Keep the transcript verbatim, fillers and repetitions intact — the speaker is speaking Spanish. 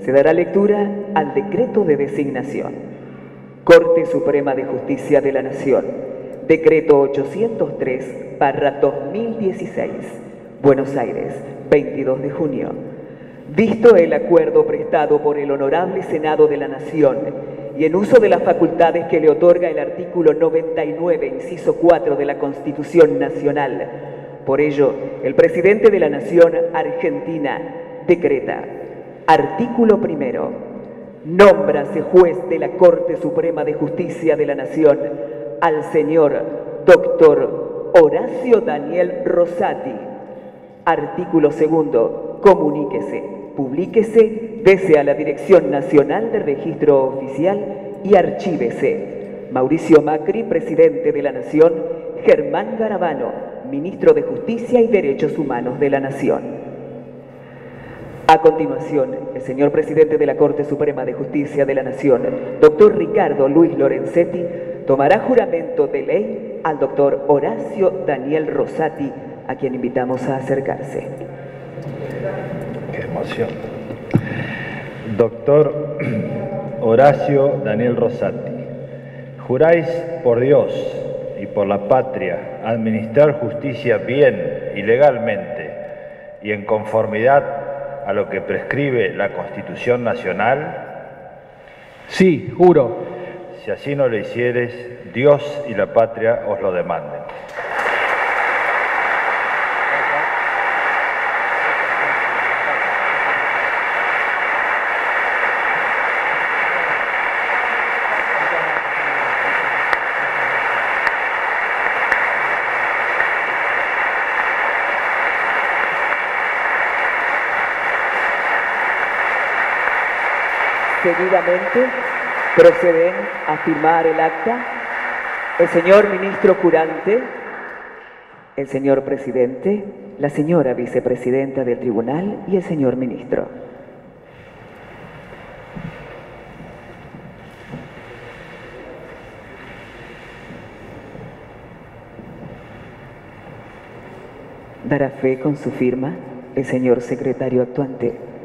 Se dará lectura al decreto de designación. Corte Suprema de Justicia de la Nación. Decreto ochocientos tres barra dos mil dieciséis. Buenos Aires, veintidós de junio. Visto el acuerdo prestado por el Honorable Senado de la Nación y en uso de las facultades que le otorga el artículo noventa y nueve, inciso cuatro de la Constitución Nacional, por ello, el Presidente de la Nación Argentina decreta: artículo primero. Nómbrase juez de la Corte Suprema de Justicia de la Nación al señor doctor Horacio Daniel Rosati. Artículo segundo. Comuníquese, publíquese, dese a la Dirección Nacional de Registro Oficial y archívese. Mauricio Macri, Presidente de la Nación. Germán Garabano, Ministro de Justicia y Derechos Humanos de la Nación. A continuación, el señor Presidente de la Corte Suprema de Justicia de la Nación, doctor Ricardo Luis Lorenzetti, tomará juramento de ley al doctor Horacio Daniel Rosati, a quien invitamos a acercarse. Qué emoción. Doctor Horacio Daniel Rosati, juráis por Dios y por la patria administrar justicia bien y legalmente y en conformidad a lo que prescribe la Constitución Nacional? Sí, juro. Si así no lo hicieres, Dios y la patria os lo demanden. Seguidamente, proceden a firmar el acta el señor Ministro Jurante, el señor Presidente, la señora Vicepresidenta del Tribunal y el señor Ministro. Dará fe con su firma el señor Secretario Actuante.